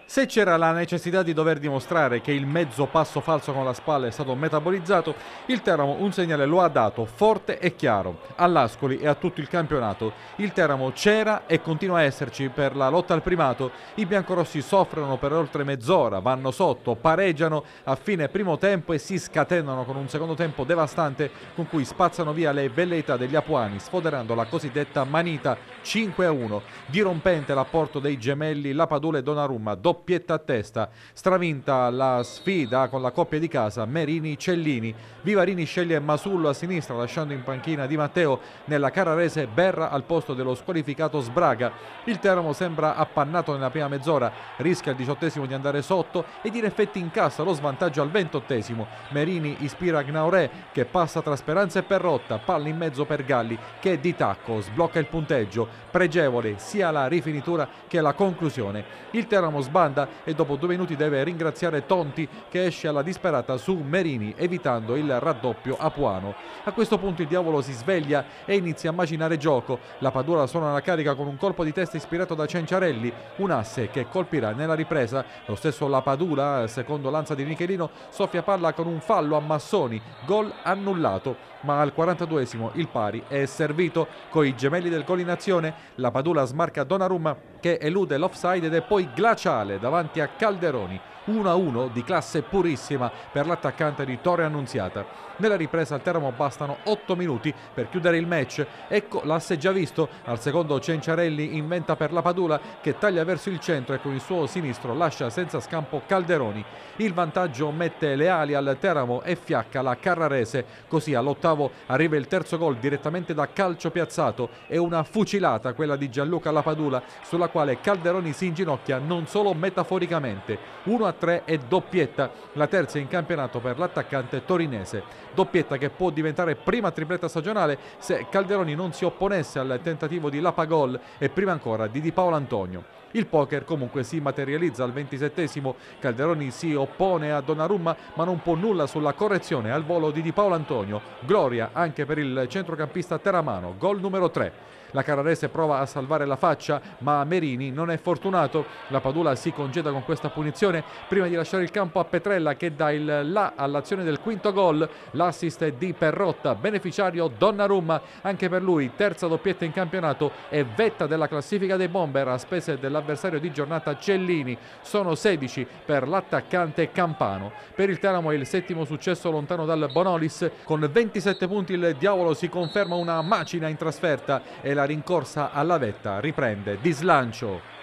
Se c'era la necessità di dover dimostrare che il mezzo passo falso con la spalla è stato metabolizzato, il Teramo un segnale lo ha dato forte e chiaro all'Ascoli e a tutto il campionato. Il Teramo c'era e continua a esserci per la lotta al primato. I biancorossi soffrono per oltre mezz'ora, vanno sotto, pareggiano a fine primo tempo e si scatenano con un secondo tempo devastante con cui spazzano via le velleità degli apuani, sfoderando la cosiddetta manita 5-1. Dirompente l'apporto dei gemelli Lapadula e Donnarumma, doppietta a testa, stravinta la sfida con la coppia di casa Merini-Cellini. Vivarini sceglie Masullo a sinistra lasciando in panchina Di Matteo, nella Carrarese Berra al posto dello squalificato Sbraga. Il Teramo sembra appannato nella prima mezz'ora, rischia al 18° di andare sotto ed in effetti incassa lo svantaggio al 28°. Merini ispira Gnauré che passa tra Speranza e Perrotta, palla in mezzo per Galli che di tacco sblocca il punteggio, pregevole sia la rifinitura che la conclusione. Il Teramo sbanda e dopo 2 minuti deve ringraziare Tonti che esce alla disperata su Merini evitando il raddoppio apuano. A questo punto il diavolo si sveglia e inizia a macinare gioco. La Padula suona la carica con un colpo di testa ispirato da Cenciarelli, un asse che colpirà nella ripresa. Lo stesso La Padula, secondo Lanza di Michelino, soffia palla con un fallo a Massoni, gol annullato. Ma al 42° il pari è servito coi gemelli del gol in azione. La Padula smarca Donnarumma che elude l'offside ed è poi glaciale davanti a Calderoni. 1-1 di classe purissima per l'attaccante di Torre Annunziata. Nella ripresa al Teramo bastano 8 minuti per chiudere il match. Ecco l'asse già visto. Al secondo Cenciarelli inventa per la Padula che taglia verso il centro e con il suo sinistro lascia senza scampo Calderoni. Il vantaggio mette le ali al Teramo e fiacca la Carrarese. Così all'8° arriva il terzo gol direttamente da calcio piazzato. È una fucilata quella di Gianluca Lapadula sulla quale Calderoni si inginocchia non solo metaforicamente. 1-3 e doppietta, la terza in campionato per l'attaccante torinese. Doppietta che può diventare prima tripletta stagionale se Calderoni non si opponesse al tentativo di Lapagol e prima ancora di Paolo Antonio. Il poker comunque si materializza al 27°, Calderoni si oppone a Donnarumma ma non può nulla sulla correzione al volo di Paolo Antonio. Gloria anche per il centrocampista teramano, gol numero 3. La Carrarese prova a salvare la faccia ma Merini non è fortunato. La Padula si congeda con questa punizione prima di lasciare il campo a Petrella che dà il là all'azione del quinto gol. L'assist è di Perrotta, beneficiario Donnarumma, anche per lui terza doppietta in campionato e vetta della classifica dei bomber a spese dell'avversario di giornata Cellini. Sono 16 per l'attaccante campano. Per il Teramo è il 7° successo lontano dal Bonolis. Con 27 punti il diavolo si conferma una macina in trasferta e la rincorsa alla vetta riprende di slancio.